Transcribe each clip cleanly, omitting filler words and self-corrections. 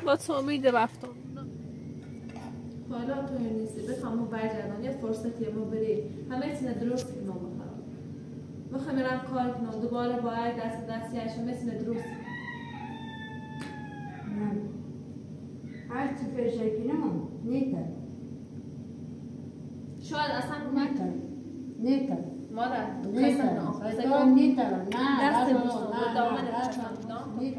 با تو امید رفتم حالا تو نیستی بخوام برگردم یه فرصتی ما بری همه چیز درست کنم بخوام برم کار کنم دوباره باید دستی همه چیز درست هر چی پیشه کنم نیتر شاید اصلا نیتر مادر نیتر نه دست بستم دامن نیتر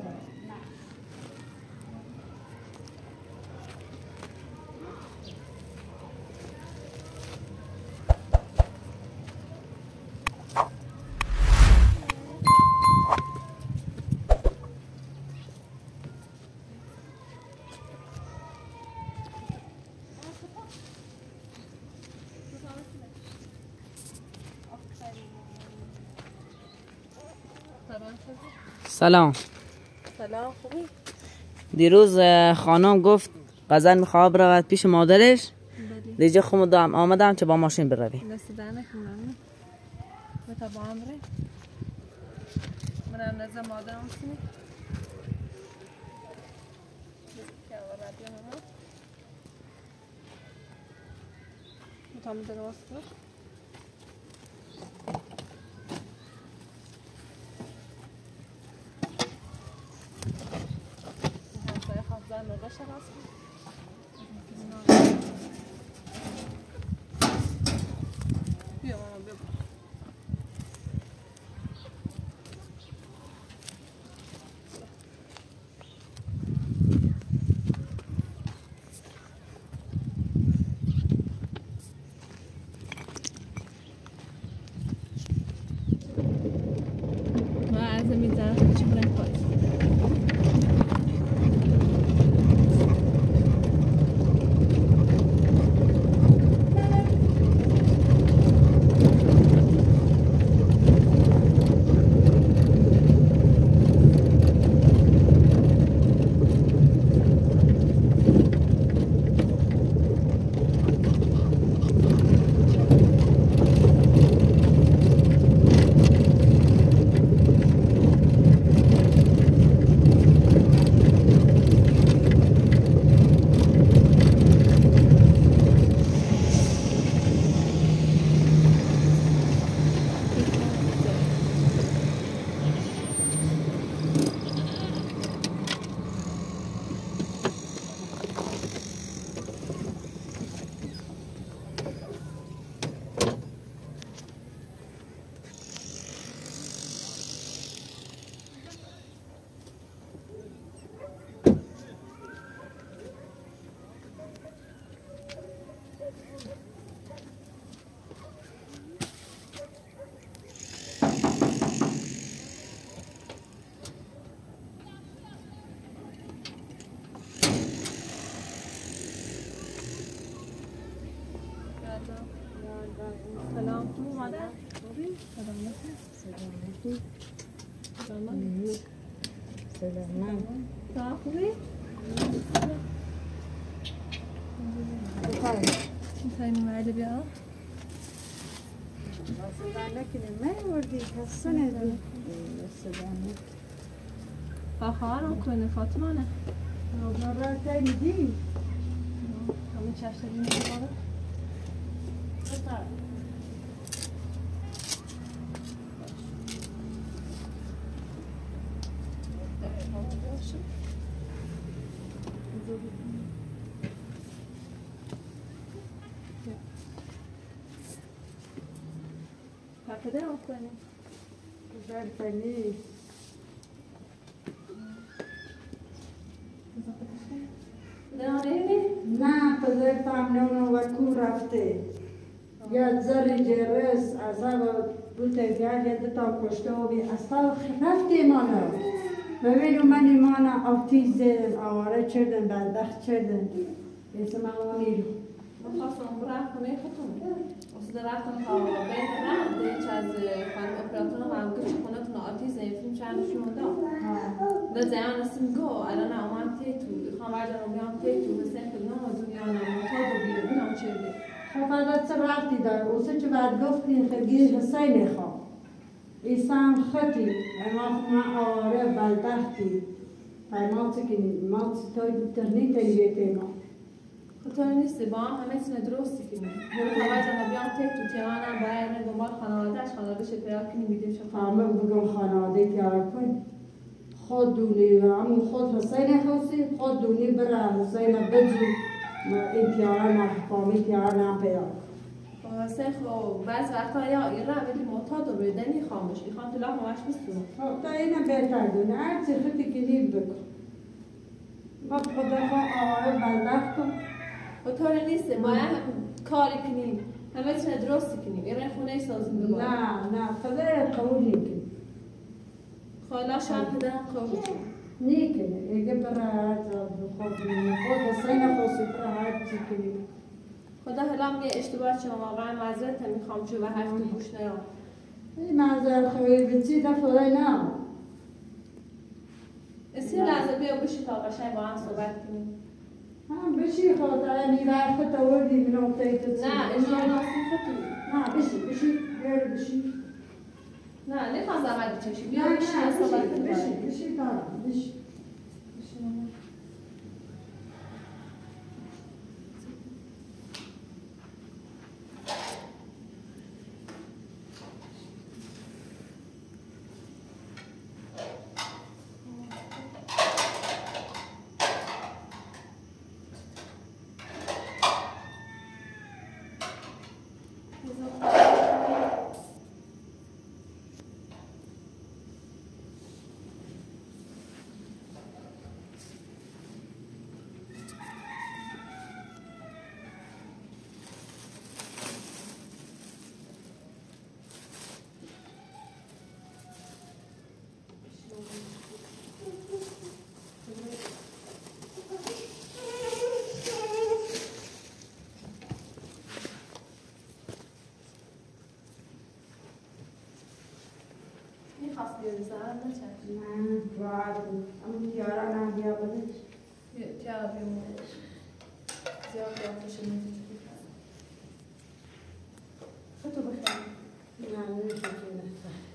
سلام. سلام خوبی؟ دیروز خانم گفت غزل میخواد برود پیش مادرش. دیگه خودم آمدم که با ماشین بروی. دست در نکنم. بتا با هم بری. من نزد مادرم سنی. که رادیو ماما. میتونم درست کنم. سلام تو مادر سلام خوبی؟ می‌خوای نمی‌رده بیا؟ صدا نکنه وردی حسنه دو صدا نکنه خواهرم کنه فاطمه نه آبارا تاییدی همه چشم می‌کنه پدر کنه پدر کنی نه پدر تامنون وکو رفته یا زر جرس عذاب بوته گاهی دتا کشته و بی اصلا رفته مانا ببینو من ایمانا آوتیزم آواره چردن بدبخت چردن اسم آمیرو من خواستم برم خونه خودم اصلا رفتم تا بین رفت دیچ از خانم اپراتورم هم گفت خونتون آتیزم فیلم چند شما دا زیان اسم گو الان اومد تیتو خواهم برجارم بیام تیتو حسین کدنام دنیا نموتا دو بیرو بینام چرده خفادت چه رفتی دار اوسه چه بعد گفتین خدگی حسین خواه ایسان خطی اما ما آواره بدبختی مات کنی مات تای ترنی تیجه ما خطور نیستی با هم همه تونه درستی کنیم تا وقتی بیان تک تو تیانم باید دنبال خانوادهش پیدا کنیم بیدیم شد همه بگم خانواده تیار کن خود دونی همون خود حسین خواستی خود دونی بره حسین بجو این تیارا نفهمی تیارا نپیدا حسین خب بعض وقتا یا ایران ولی معتاد و بدنی خاموش میخوام تو لاه همش بستونم خب تا اینه بهتر دونه هر چی خودی کنی بکن ما خدا خواه آواره بلدخت کن و طوری نیسته باید هم کاری کنیم همه تونه درستی کنیم ایران خونه سازیم بباریم نه خدا قبول نکنی خالا شاید پدرم قبول کنیم نیکنه اگه برای هر جا خود حسین خواستی برای هر چی کنی خدا هلا میگه اشتباه شما واقعا معذرت میخوام چون و حرف تو گوش نیام این منظر خوی بچی دفعه نه اسی لحظه بیا بشی تا قشنگ با هم صحبت کنیم هم بشی خاطر میرفت تا وردی من افتایی تو چی نه اجرا ناسیم خطور نه بشی بیار بشی نه نمیخوام زحمت بچشی بیا نه بشی نه صحبت کنیم بشی دارم بشی میخواست بیاری زن نچشم نه باید اما تیارا نه بیا بودش تیارا بیمونش زیاد بیافش نمیشه خطو بخیر نه نمیشه که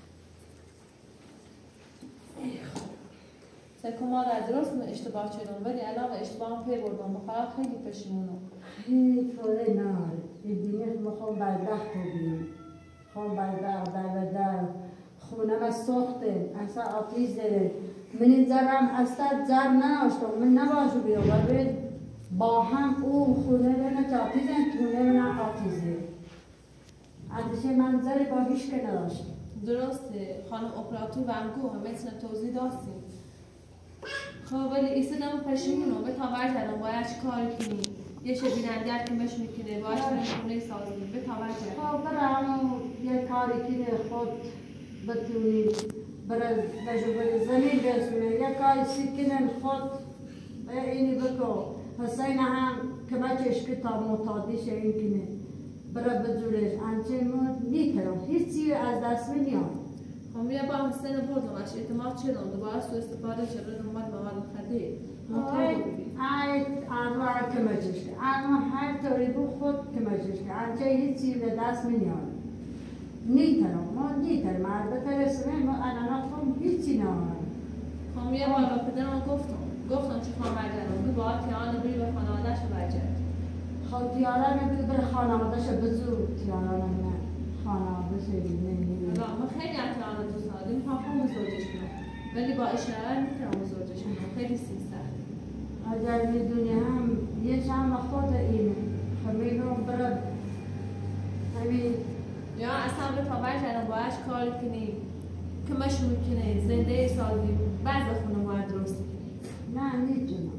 سکو مادر درست اشتباه چیدم ولی الان اشتباه هم پی بردم بخواهد خیلی پشیمونم خیلی طوره نه این دینیت بخوام بردخت بودیم خوام بردخت در خونه ما سخته اصلا آتیش داره من این زرم اصلا زر ناشتم من نباشو بیام و با هم او خونه بنا آتیزن تونه بنا آتیزه ازش من زری با هیچ که نداشتم درسته خانم اپراتور و امگو همه تونه توضیح داستیم خب ولی ایسا دم پشیمونم به تا ورزنم باید چی کار کنیم یه شه بیننگر که مش میکنه باید خونه سازیم به تا ورزنم خب برای یه کاری کنه خود بتونی برای بجبر زمین بسونه یه کاری سکنن خود اینی بکو حسین هم کمکش که تا معتادیش این کنه برای بجورش انچه نیترم هیچی از دست میاد خب میره با حسین بردم اش اعتماد چدم دوباره سو استفاده شده نماد مواد خدی ای آنوار کمکش که آنوار هر طوری بو خود کمکش که انچه هیچی به دست میاد نیترم ما نیترم البته رسمه ما انا نخوام هیچی نمارم خب میره بالا پدرم گفتم چی خواهم برگردم بی باید تیانه بری به خانوادهش برگرد خب تیارا نبید بره خانوادهش بزرگ تیارا نه خانوادهش نمیده ما خیلی هم تیانه دوست دارم میخوام خون بزرگش کنم ولی با اشاره میتونم بزرگش کنم خیلی سیسته اگر میدونی هم یه چند خود اینه خمیلو برد همین یا اصلا به تا برگردم باید کار کنیم که مش میکنه زنده سازی بعض خونه باید درست کنیم نه نیتونم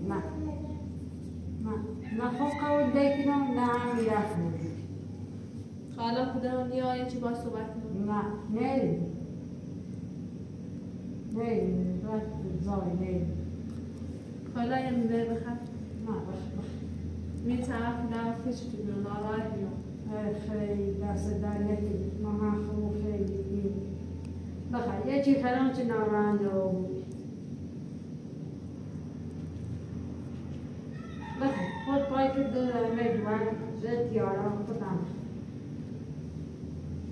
نه خوب قول دیکنم نه هم یخنم حالا پدرم نیایی چی باید صحبت کنیم نه نیریم باید زای نیریم حالا یه میبره بخف نه باش می طرف کنم فیش تو بیرون آرای بیرون خیلی دست در نکنید ما هم خوب خیلی بخیر یه چی خرام چه نارنده بود بخیر خود پای که میدوان زد یاران خودم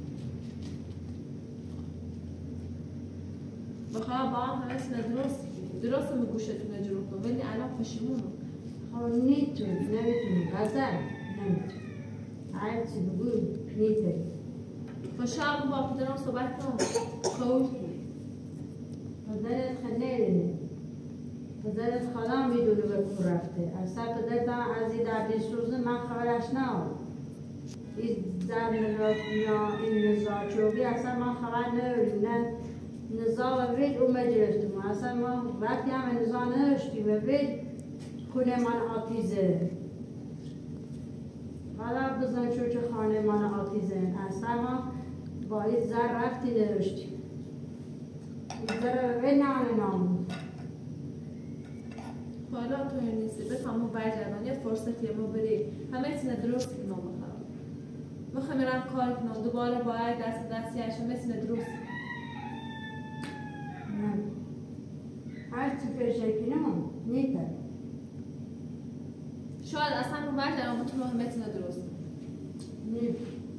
بخواه با هم همه سنه درست کنیم درست به گوشتون جروح کن ولی الان پشیمونو. خب نمیتونی غزل نمیتونی هرچی بگو نیتونی. فشار با پدرم صحبت کن قول کنی. پدرت خیلی پدرت خدا میدونه به کور رفته. اصلا پدرت از این 10-20 روزه من خبرش نبود. این زن این نزاع چوبی اصلا من خبر نداریم. نه نزاع و وید اون گرفتیم. اصلا ما وقتی هم نزاع نداشتیم و وید خونه من آتیزه. حالا بزن چون که خانه من آتیزه. اصلا ما با این زن رفتی نداشتیم. این زن وید نامون. حالا تو نیستی بفهم ما برگردان یه فرصتی ما بریم همه چیز درست کنم بخوام میخوام برم کار کنم دوباره باید دستی همه چیز درست هر چی پیشه کنم نیتر شاید اصلا رو برگردان بتونم همه چیز درست نیتر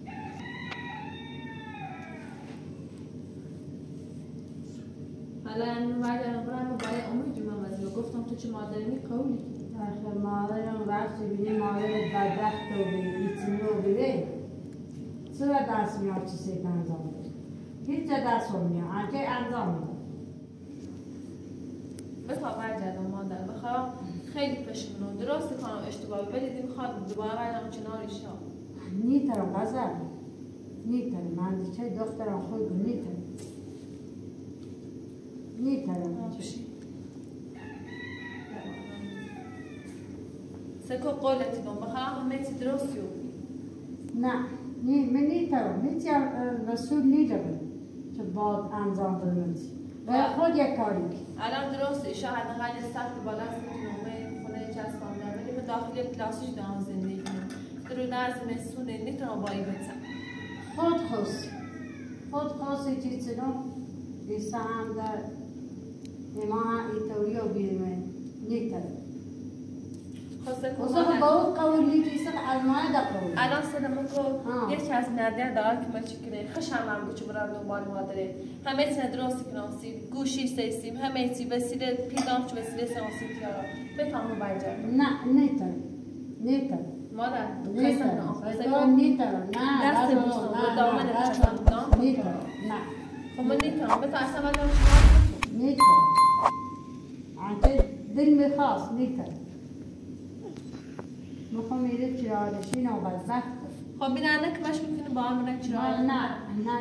حالا اینو برگردم برم برای امید جمعه وزیر گفتم تو چه مادرینی قولی آخه مادرم وقتی بینی مادرت بدبخت و بیتینی و بیره چرا دست میاد چیزی که انجام بده هیچ دست رو میاد هرچه انجام میاد بتا برگردم مادر بخوام خیلی پشیمونم درست کنم اشتباهی ولی میخواد دوباره برگردم چنانش ها نیترم غزل نیترم من چه دخترم خود نیترم نیترم سکو قولتی کن بخوام همه چی درستی نه من نیترم هیچی رسول نیدارم که باید انجام بدم و خود یک کاری الان درسته شاید نقل سخت بالا است میتونم خونه چسبان دارم ولی من داخل کلاسیش دارم زندگی کنم درو در زمستونه نمیتونم با این بچم خود خواستی چیزی رو بیسته هم در اما ایتوری و بیرمه نیترم وصف باو قولی کیسه المانه دا قولی. الان سلام کو یک از نادر دار که ما چیکاره خشم هم بود چه برام دنبال مادره همه چیز درستی کنم سی گوشی سیستم همه چیز وسیله پیغام چه وسیله سانسی تیارا بفهمو باید نه نیتر مادر نیتر نه دست بیشتر و دامن دستم نیتر نه خب من نیترم بتا اصلا من نیتر آنچه دل میخواست نیتر میخوام میره چرادشین و بدبخت خب بیننده که باش میکنه با هم برن چرا نه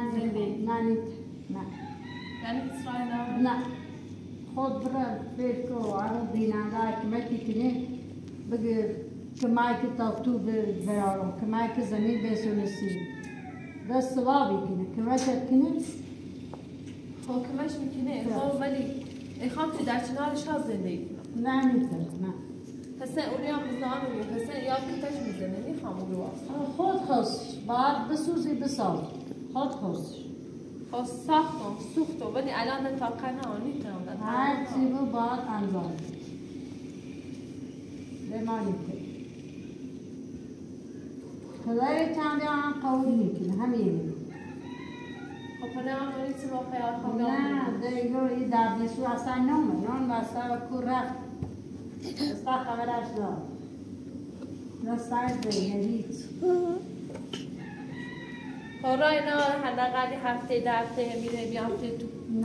یعنی اسرائیل نه خود برای فکر و عرض بیننده کمکی کنه بگه کمک تاکتو برارم کمک زمین بسونسی دست سوابی کنه کمک کنه خب کمش میکنه خب ولی ایخوام تو در چنارش ها زندگی کنم نه نیتر نه حسن اولی هم بزنم حسن یاد کتش میزنه میخوام اون رو خود خواست باید بسوزی بساز خود خواست خب ساختم سوختم ولی الان طاقه نه نیتونم هر چی رو باید انجام بمانی که پدر چند هم قول میکنه همین خب پدر هم داری چی با خیال خواهم نه دیگه این در بیسو اصلا نامه نان بسته و کور رفت استا خبرش دار نستایش دیگه هیچ خب رای نه حداقل هفته در هفته میره بیام تو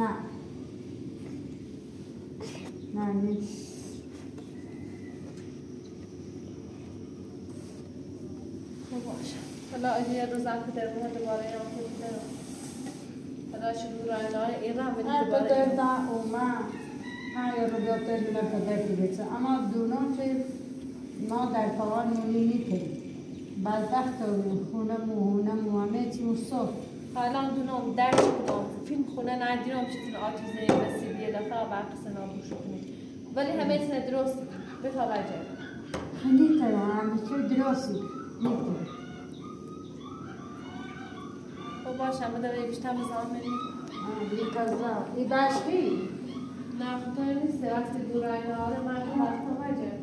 نه نیست باشه حالا اگه روز هم پدر بود دوباره ایران پدر حالا شروع رای نه ایران بدید دوباره پدر دا اومد های رو بیاته دونه پدر بیچه اما دونم که ما در توان مونی نیتیم بدبخت و خونم و همه چی مصف حالا دونم درس کنم فیلم خونه ندیرم چیزی آتیزه بسید یه دفعه برق سنابوش کنیم ولی همه چیز درست بتا بجه نیتیم همه چی درستی نیتیم خب باشه همه دوی بیشتر بزام بریم ای باشکی نه خطایی نیست وقتی دورای نهاره من بستا بجه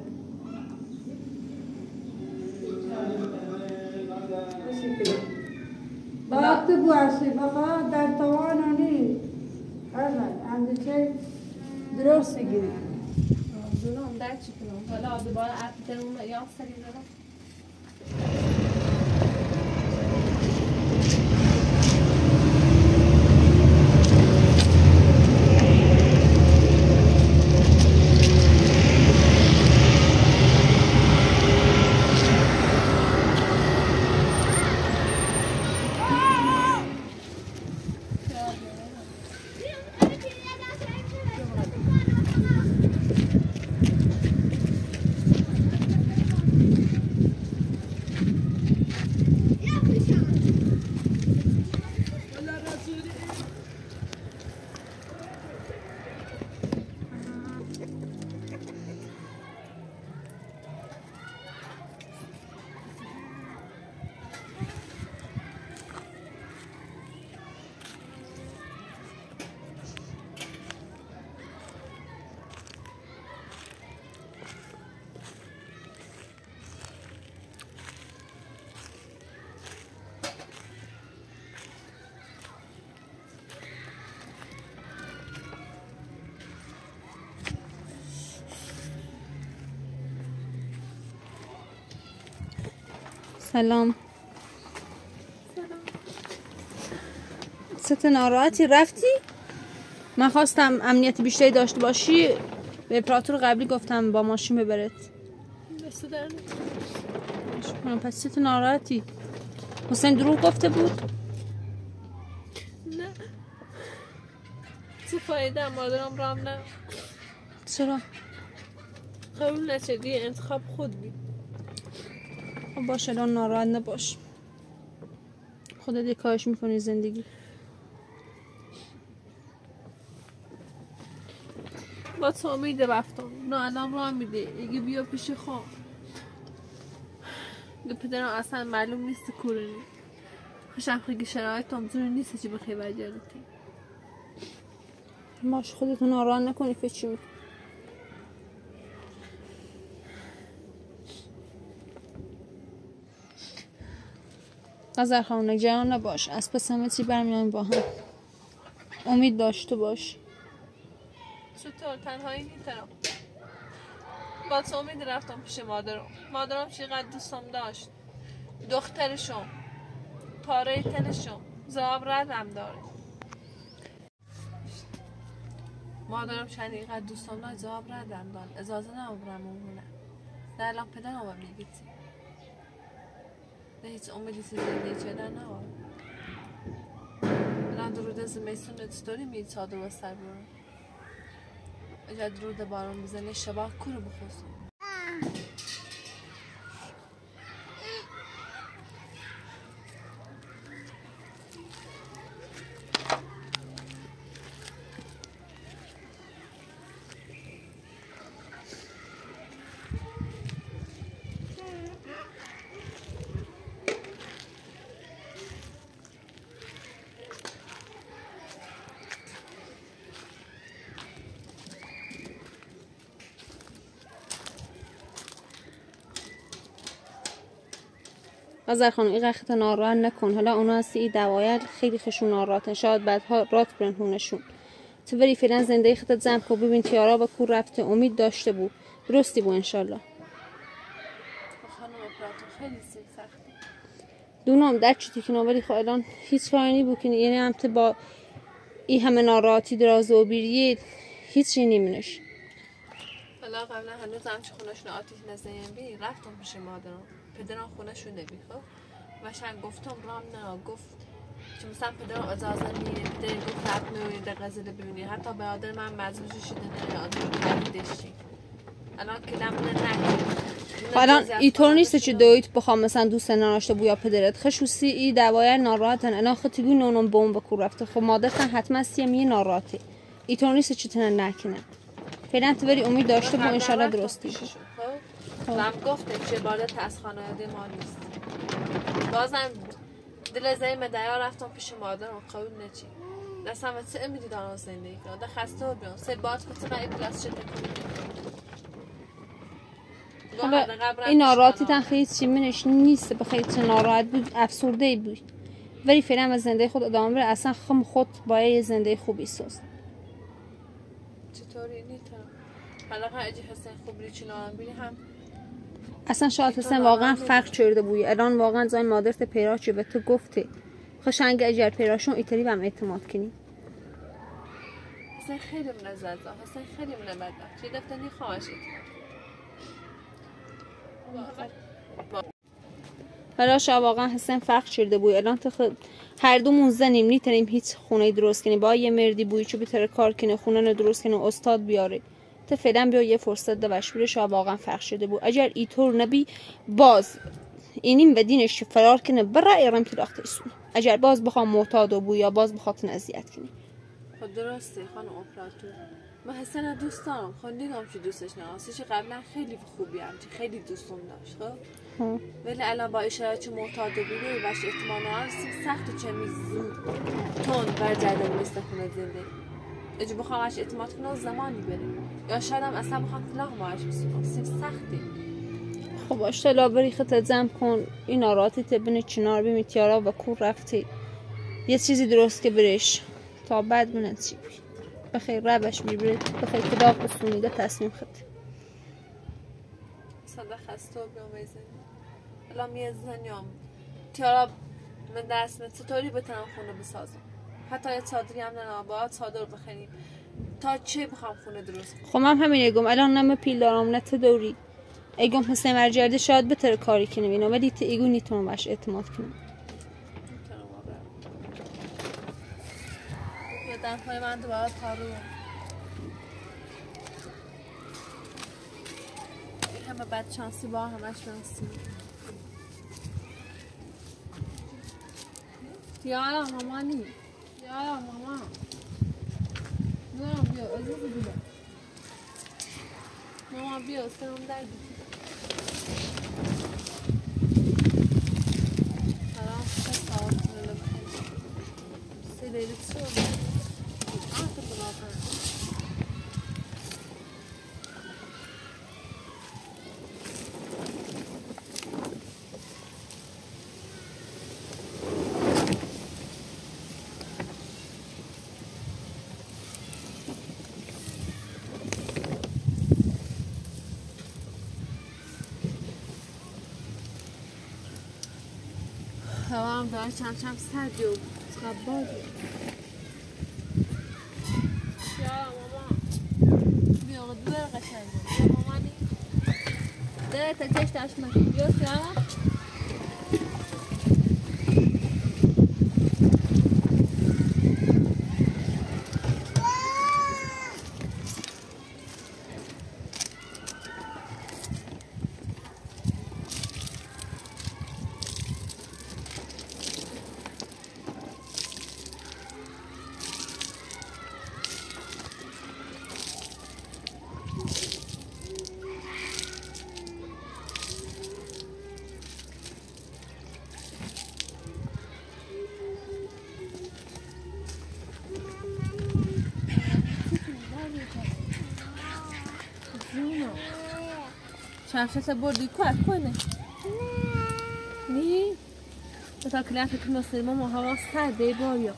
وقت بواشی بابا در توانانی اندیشه درست گیری دونم در چی کنم حالا دوباره اپیترمون یا سری دارم سلام. ست ناراحتی رفتی؟ من خواستم امنیت بیشتری داشته باشی به اپراتور قبلی گفتم با ماشین ببرت. دست در پس ست ناراحتی؟ حسین دروغ گفته بود؟ نه چه فایده مادرم رام نه چرا؟ قبول نشدی انتخاب خود بی خب باشه الان ناراحت نباش خودت یه کارش میکنی زندگی با تو امید رفتم نه الان راه میده اگه بیا پیش خواهم به پدرم اصلا معلوم نیست کورنی خوشم خیلی شرایط هم زور نیست چی بخی وجرتی باش خودتو ناراحت نکنی فچی میکنی قذر خانم نگران نباش از پس همه چی برمیان با هم امید داشته باش چطور تنهایی نیترم با تو امید رفتم پیش مادرم چقدر دوستم داشت دخترشم پاره تنشم زواب ردم داره مادرم چند اینقدر دوستم داشت زواب ردم داد اجازه نمبرم اونه در الان پدرم هم میگیتی نه هیچ امیدی زندگی چه در نوار الان درود زمستون چطوری میید چادر و سر برون اجا درود بارون بزنه شباه کورو بخوستم قذر خانم این قخت ناراحت نکن حالا اونا هستی این دوایل خیلی خشون ناراحتن شاید بعدها رات برن هونشون تو بری فعلا زنده خطت زم کو ببین تیارا با کور رفته امید داشته بود درستی بود انشالله خانم اپراتور خیلی سخته دونم در چی که ولی خب الان هیچ کاری نی بود یعنی هم با این همه ناراحتی دراز و بیریه هیچی نمیونش حالا قبلا هنوز همچه خونشون آتیش نزدیم بی رفتم پیش مادرم پدرم خونه شده بی خب و شن گفتم رام نه گفت چون مثلا پدرم اجازه میده پدر گفت رفت نوید غزل ببینی حتی برادر من مزوجی شده نه یاد کردشی الان کلم نه الان اینطور نیست که دویت بخوام مثلا دوست نداشته بو یا پدرت خصوصی ای دوایر ناراحتن الان خطیگو نونم بوم بکور رفته خب مادرتن حتما سیمی ناراحته اینطور نیست که تنن نکنه فعلا تو بری امید داشته با انشالله درستی هم گفته چه بالا تاسخانه ما نیست بازم دل زیم دیا رفتم پیش مادرم قبول نچی دستم و چه امیدی دارم زندگی کنم ده خسته و بیان سه باد که چقدر این پلاس شده این ناراحتی تن خیلی چی منش نیست بخیلی چه ناراحت بود افسرده ای بود ولی فعلا از زندگی خود ادامه بره اصلا خود باید یه زندگی خوبی ساز چطوری نیتم حالا اجی حسین خوب ریچینان بینی هم اصلا شاید حسین واقعا فرق کرده بوی الان واقعا زای مادرت پیراش به تو گفته خشنگ اجر پیراشون ایتری بهم اعتماد کنی حسین خیلی من زد حسین خیلی من بد چه دفتنی خواهش حالا شاید واقعا حسین فرق کرده بوی الان تو هر دومون زنیم نیتونیم هیچ خونه درست کنیم با یه مردی بوی چه بهتره کار کنه خونه رو درست کنه استاد بیاره تو فعلا بیا یه فرصت ده بشوره شاید واقعا فرق شده بود اگر اینطور نبی باز اینیم و دینش فرار کنه برای ایرم تو داخترسون اگر باز بخوام معتاد بو یا باز بخواد اذیت کنی خب درسته خانم اپراتور من حسن دوست دارم خب دیدم که دوستش نهاستش قبلا خیلی خوبی هم خیلی دوستم داشت خب ولی الان با اشارات معتاد بوده و باش احتمالاً سخت چه میزود تون برگردن مثل خونه زنده اجا بخوام اش اعتماد کنم زمانی بره یا شاید هم اصلا بخوام طلاق ماش بسونم سخته خب اشتلا بری خط زم کن این ناراحتی تبین چنار بی میتیارا و کور رفتی یه چیزی درست که برش تا بعد من چی بخیر روش میبرد بخیر کداغ بسونیده تصمیم خط صدا خسته و بیامیزنی الان میزنیم تیارا من دست من چطوری بتونم خونه بسازم حتی یه چادری هم نه باید چادر بخریم تا چه بخوام خونه درست کنم خب من همین اگم الان نمه پیل دارم نه تو دوری اگم حسین مرجرده شاید بتره کاری کنم اینا ولی تو ایگو نیتونم باش اعتماد کنم یه دنهای من دوباره پارو این همه بد شانسی با همش شانسی یارا مامانی یارا ماما بیا عزیز بیا ماما بیا سرم درد سلام سلام سیدی تو آخه بابا هوا هم داره چم سردی و خبادی یا ماما بیا دور قشنگه بیا مامانی داره تا چشت اشمکی بیا سیاما شمشت بردی کار کنه نی تا کلاس که نصر ماما هوا سرده بایا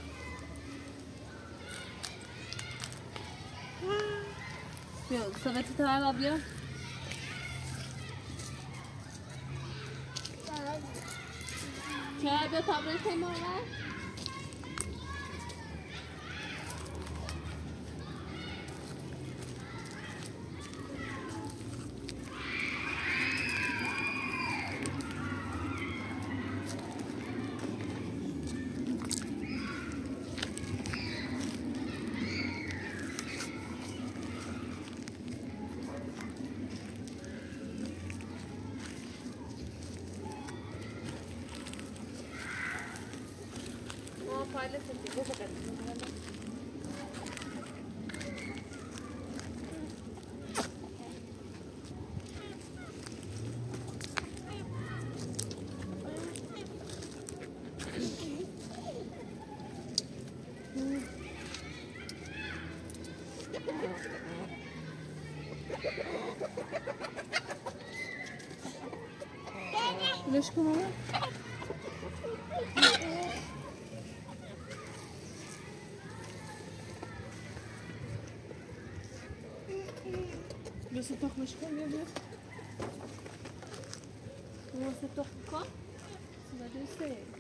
بیا سویتی تو علا بیا چرا بیا تابلت ماما ليش كمان لوس تخمش کن بیا بیا واسه تخم کن. سبب